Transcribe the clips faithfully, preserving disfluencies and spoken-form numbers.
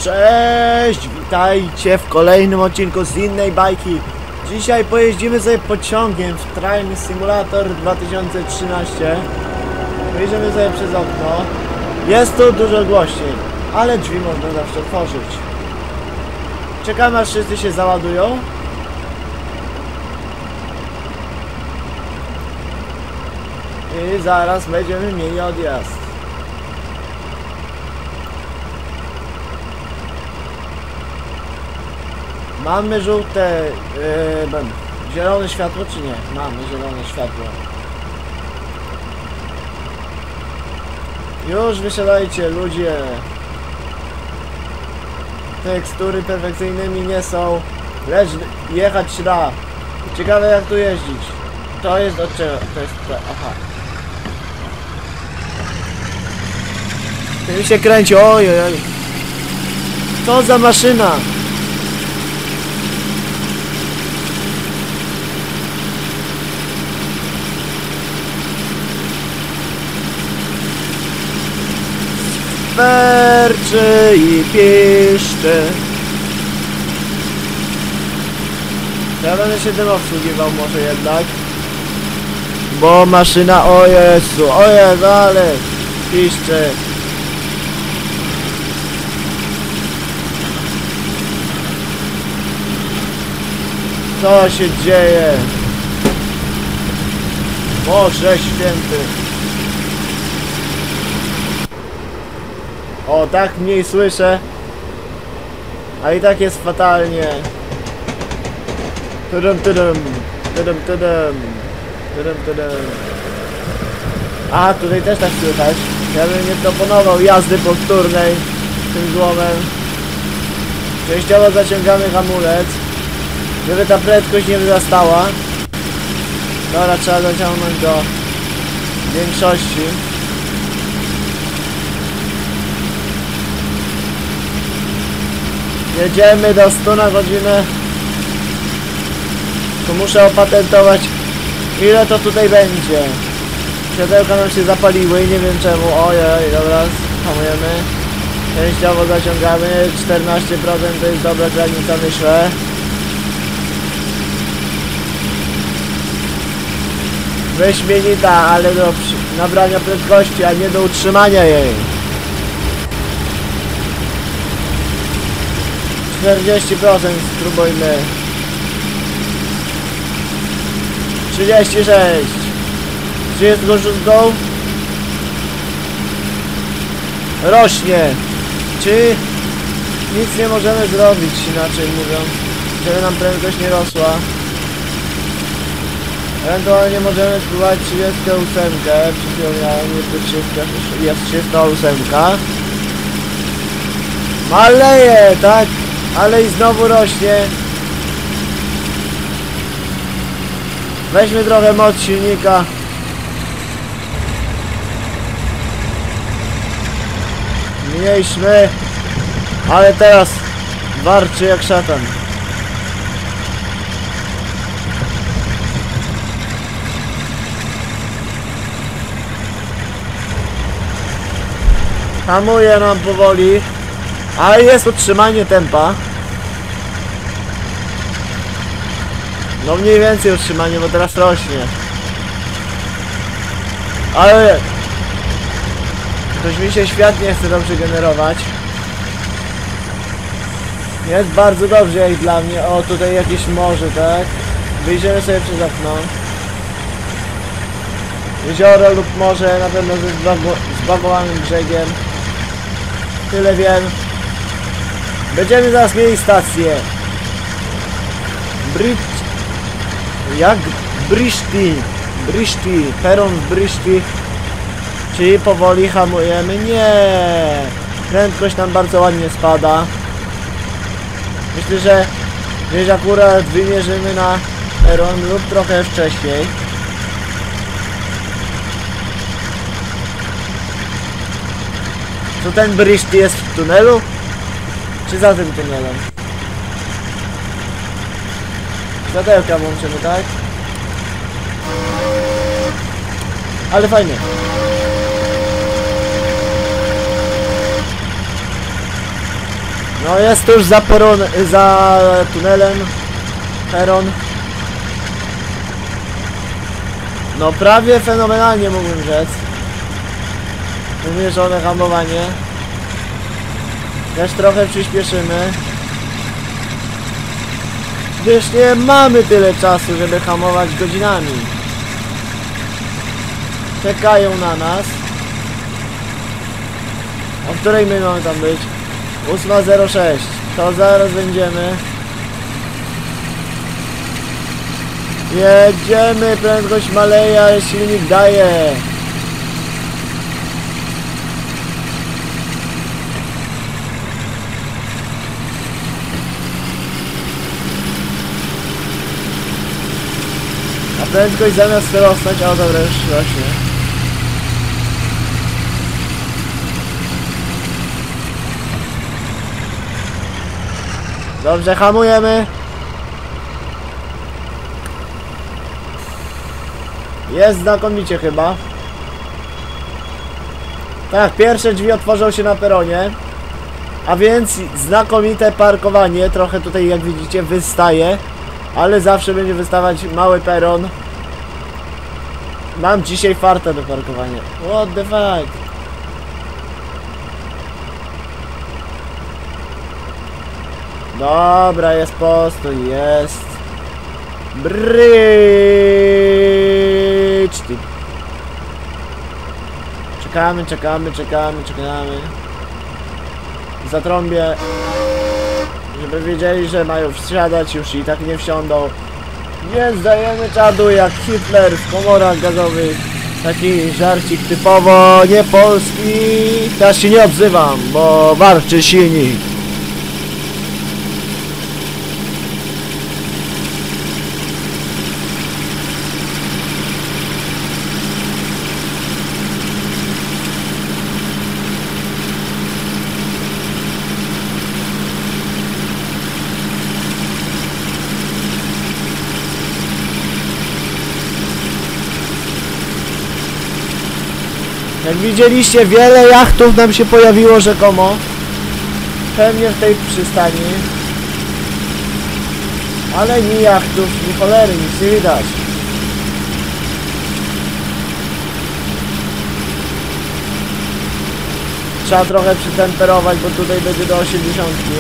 Cześć! Witajcie w kolejnym odcinku z innej bajki. Dzisiaj pojeździmy sobie pociągiem w Train Simulator dwa tysiące trzynaście. Wyjdziemy sobie przez okno. Jest tu dużo głośniej, ale drzwi można zawsze otworzyć. Czekamy, aż wszyscy się załadują. I zaraz będziemy mieli odjazd. Mamy żółte, yy, zielone światło czy nie? Mamy zielone światło. Już wysiadajcie, ludzie. Tekstury perfekcyjnymi nie są, lecz jechać się da. Ciekawe jak tu jeździć. To jest od czego? To jest to, aha. Ten się kręci, oj, oj, oj. Co za maszyna? Werczy i piszczy. Ja będę się tym obsługiwał może jednak. Bo maszyna, o Jezu, o Jezu, ale piszczy. Co się dzieje? Boże święty. O, tak mniej słyszę. A i tak jest fatalnie. Tudum, tudum. Tudum, tudum. Tudum, tudum. A, tutaj też tak słychać. Ja bym nie proponował jazdy powtórnej tym złomem. Częściowo zaciągamy hamulec, żeby ta prędkość nie wzrastała. Dobra, trzeba zaciągnąć do większości. Jedziemy do stu na godzinę. Tu muszę opatentować, ile to tutaj będzie. Światełka nam się zapaliły i nie wiem czemu. Ojej, dobra, hamujemy. Częściowo zaciągamy. czternaście procent to jest dobra granica, myślę. Wyśmienita, ale do nabrania prędkości, a nie do utrzymania jej. czterdzieści procent spróbujmy. trzydzieści sześć. trzydzieści szóstką. Rośnie. Czy nic nie możemy zrobić, inaczej mówiąc, żeby nam prędkość nie rosła. Ewentualnie możemy spróbować trzydziestą ósemkę. Przypomniałem, jest trzydziesta ósemka. Maleje, tak? Ale i znowu rośnie. Weźmy trochę moc silnika. Mniejszmy. Ale teraz warczy jak szatan. Hamuje nam powoli. Ale jest utrzymanie tempa. No mniej więcej utrzymanie, bo teraz rośnie. Ale ktoś mi się świat nie chce dobrze generować. Jest bardzo dobrze jak dla mnie. O, tutaj jakieś morze, tak? Wyjdziemy sobie przez okno. Jezioro lub morze, na pewno ze zbagowanym brzegiem. Tyle wiem. Będziemy zaraz mieli stację. Bridge. Jak? Brishti. Brishti. Peron w Brishti. Czyli powoli hamujemy. Nie. Prędkość nam bardzo ładnie spada. Myślę, że gdzieś akurat wymierzymy na peron lub trochę wcześniej. To ten Brishti jest w tunelu? Czy za tym tunelem? Światełka włączymy, tak? Ale fajnie. No jest tuż za peron, za tunelem. Peron. No prawie fenomenalnie mógłbym rzec. Wymierzone hamowanie. Też trochę przyspieszymy. Gdyż nie mamy tyle czasu, żeby hamować godzinami. Czekają na nas. O której my mamy tam być? ósma zero sześć. To zaraz będziemy. Jedziemy, prędkość maleje, ale silnik daje. A prędkość zamiast rosnąć, o dobra, już rośnie. Dobrze, hamujemy. Jest znakomicie chyba. Tak, pierwsze drzwi otworzą się na peronie. A więc znakomite parkowanie. Trochę tutaj, jak widzicie, wystaje. Ale zawsze będzie wystawać mały peron. Mam dzisiaj farta do parkowania. What the fuck? Dobra, jest postój, jest. Bridge. Czekamy, czekamy, czekamy, czekamy. Zatrąbię, żeby wiedzieli, że mają wsiadać, już i tak nie wsiądą. Więc dajemy czadu jak Hitler w komorach gazowych. Taki żarcik typowo nie polski. Teraz się nie odzywam, bo warczy silnik. Jak widzieliście, wiele jachtów nam się pojawiło rzekomo. Pewnie w tej przystani. Ale ni jachtów, ni cholery, nic nie widać. Trzeba trochę przytemperować, bo tutaj będzie do osiemdziesiątki.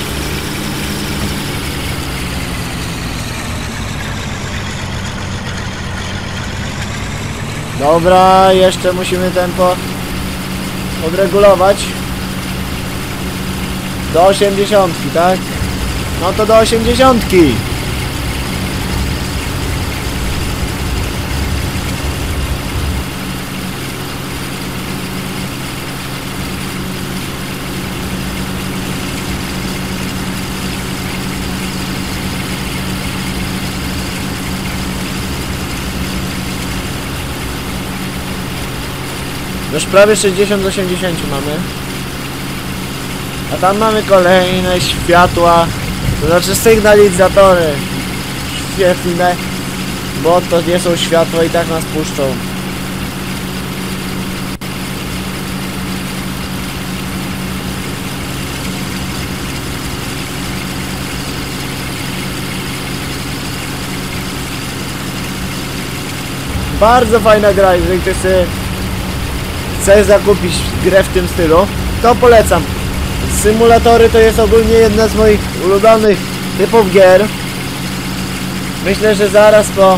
Dobra, jeszcze musimy tempo odregulować. Do osiemdziesiątki, tak? No to do osiemdziesiątki. Już prawie sześćdziesiąt do osiemdziesięciu mamy. A tam mamy kolejne światła, to znaczy sygnalizatory świetlne, bo to nie są światła i tak nas puszczą. Bardzo fajna gra, jeżeli ktoś chce Chcesz zakupić grę w tym stylu, to polecam. Symulatory to jest ogólnie jedna z moich ulubionych typów gier. Myślę, że zaraz po...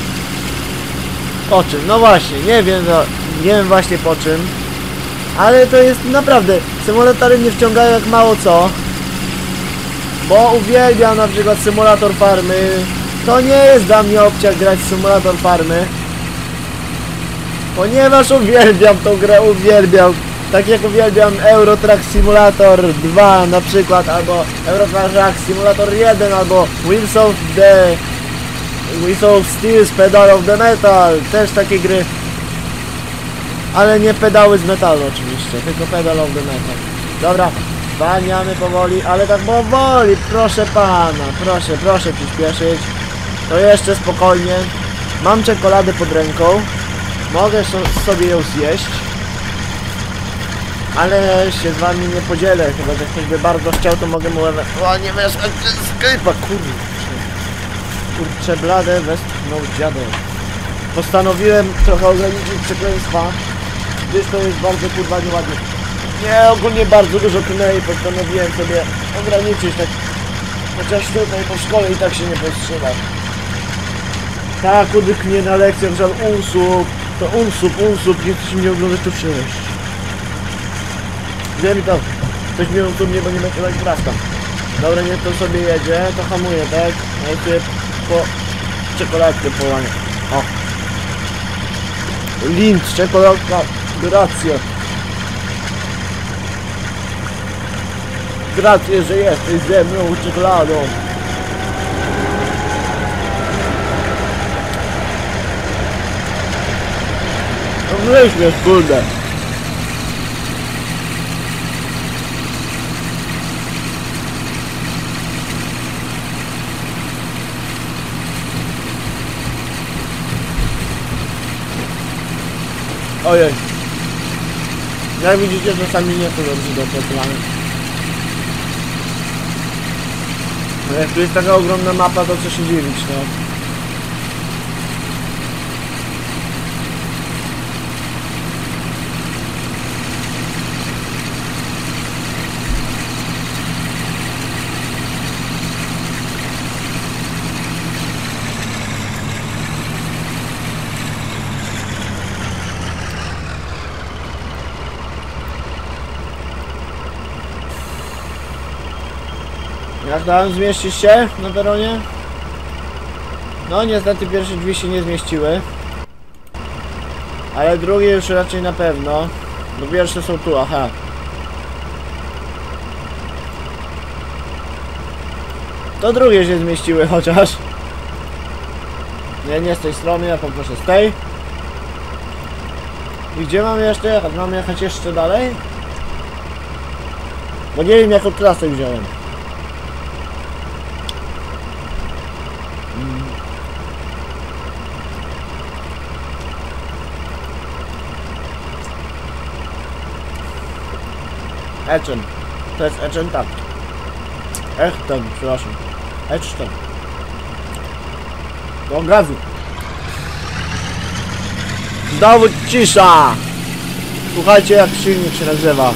Po czym? No właśnie, nie wiem, no, nie wiem właśnie po czym. Ale to jest naprawdę... Symulatory mnie wciągają jak mało co. Bo uwielbiam na przykład symulator farmy. To nie jest dla mnie obciach grać w symulator farmy. Ponieważ uwielbiam tą grę, uwielbiam. Tak jak uwielbiam Euro Truck Simulator dwa na przykład, albo Euro Truck Simulator jeden, albo Wheels of the... Wheels of Steel, Pedal of the Metal. Też takie gry. Ale nie pedały z metalu oczywiście, tylko Pedal of the Metal. Dobra, zwalniamy powoli, ale tak powoli, proszę pana, proszę, proszę przyspieszyć. To jeszcze spokojnie. Mam czekoladę pod ręką. Mogę sobie ją zjeść. Ale się z wami nie podzielę, chyba że ktoś by bardzo chciał, to mogę mu ewentualnie wysłać z Skype'a, kurczę. Kurczę blade, westchnął dziadek. Postanowiłem trochę ograniczyć przekleństwa, gdyż to jest bardzo kurwa nieładnie. Nie, ogólnie bardzo dużo klei, postanowiłem sobie ograniczyć, tak. Chociaż tutaj po szkole i tak się nie powstrzyma. Tak, udyknie na lekcjach, żal unsub, to unsub, unsub, nie chcesz mnie oglądać, to przejść. Wiem to, ktoś mnie unsubnie, bo nie będzie tak wracam. Dobra, niech to sobie jedzie, to hamuje, tak? A ja sobie po czekoladkę połamię. O! Lindt, czekoladka, grazie. Grazie, że jesteś ze mną czekoladą. No weź mnie, kurde. Ojej. Jak widzicie, czasami nie to dobrze do planu. No jak tu jest taka ogromna mapa, to co się dziwić, no. Jak tam zmieścisz się na peronie? No niestety pierwsze drzwi się nie zmieściły. Ale drugie już raczej na pewno. Bo pierwsze są tu, aha. To drugie się zmieściły chociaż. Nie, nie z tej strony, ja poproszę z tej. I gdzie mamy jeszcze jechać? Mamy jechać jeszcze dalej? Bo nie wiem jaką trasę wziąłem. Echen. To jest Echen, tak. Echten, przepraszam. Echten. Do gazu. Znowu cisza! Słuchajcie jak silnik się nazywa.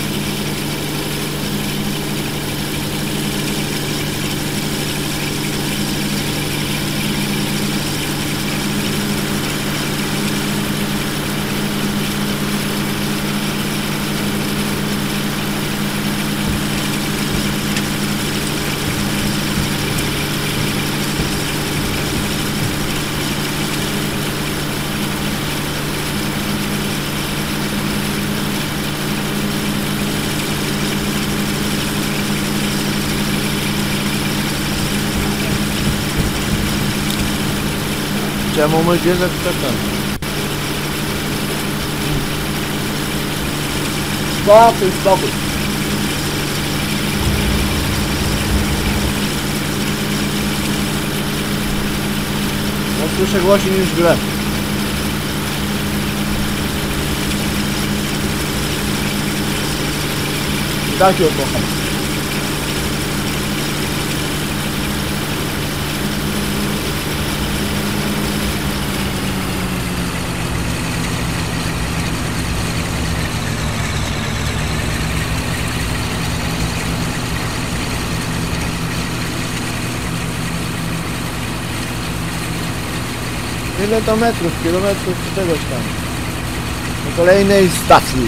Czemu mój piesek czeka? Spokój, spokój. No słyszę głośniej niż w grę. I tak się odkocham. Ile to metrów, kilometrów czy czegoś tam. Na kolejnej stacji.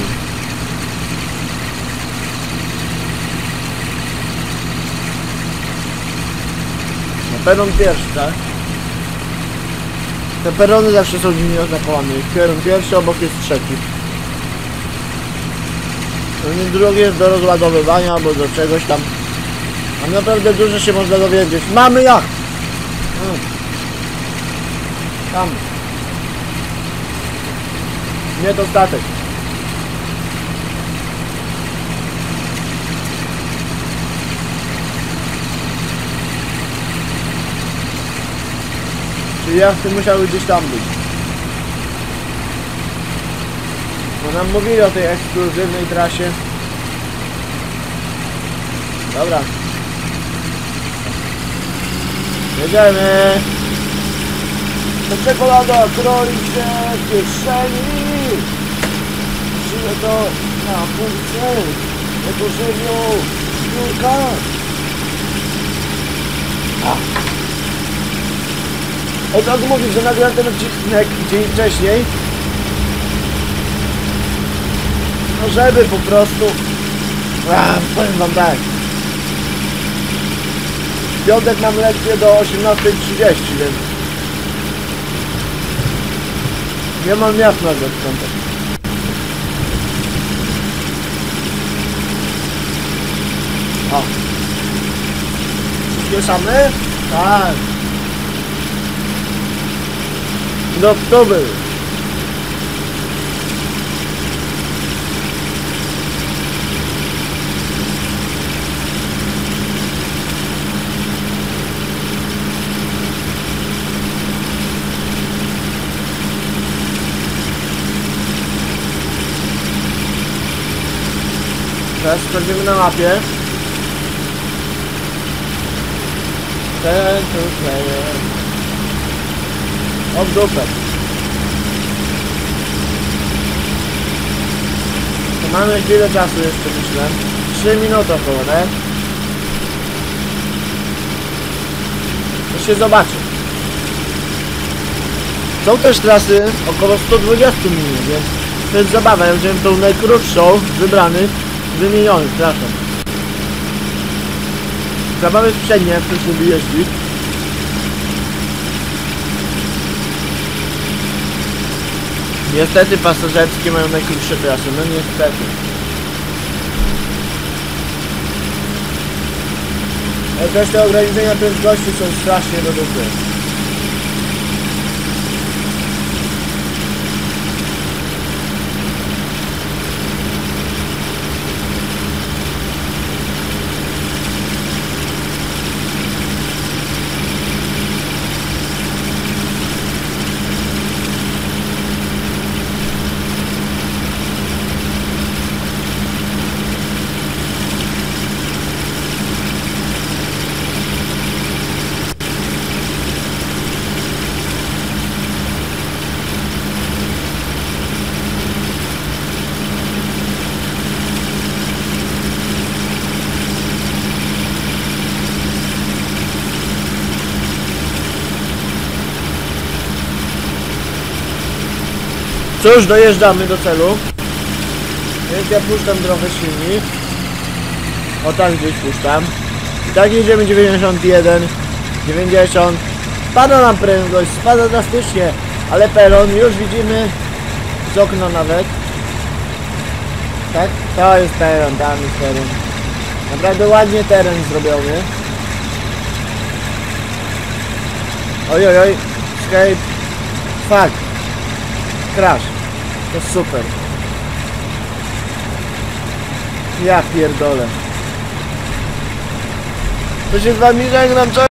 Na peron pierwszy, tak? Te perony zawsze są dziwnie oznakowane. Peron pierwszy, obok jest trzeci. Pewnie drugi jest do rozładowywania albo do czegoś tam. A naprawdę dużo się można dowiedzieć. Mamy jak! Hmm. Tam. Nie to statek. Czyli jachty musiały gdzieś tam być. nam mówili o tej ekskluzywnej trasie. Dobra. Jedziemy. To czekolada kroi się w kieszeni. Przyjdę to na funkcję. Jako żywioł Jurka. Od razu mówić, że nagrałem ten odcinek dzień wcześniej. No żeby po prostu... A, powiem wam tak. W piątek mam lekcję do osiemnastej trzydzieści, więc... Nie mam jak nagrać w piątek. O. Przyspieszamy? Tak. Do oktober. Teraz sprawdzimy na mapie. Ten tutaj jest. O w dupę. To mamy chwilę czasu jeszcze, myślę. trzy minuty około, nie? To się zobaczy. Są też trasy około sto dwadzieścia minut, więc to jest zabawa. Ja wziąłem tą najkrótszą z wybranych, wymienionych trasą. Zabawy przednie, jak ktoś lubi jeździć. Niestety pasażerskie mają najkrótsze trasy, no niestety. Ale też te ograniczenia prędkości są strasznie do dupy. Cóż, dojeżdżamy do celu. Więc ja puszczam trochę silnik. O tak gdzieś puszczam. I tak jedziemy dziewięćdziesiąt jeden, dziewięćdziesiąt. Spada nam prędkość, spada drastycznie. Ale peron już widzimy z okna nawet. Tak? To jest peron, tam jest teren. Naprawdę ładnie teren zrobiony. Oj, oj, oj. Escape. Fuck. Crash. To super. Ja pierdolę. To się z wami żegnam.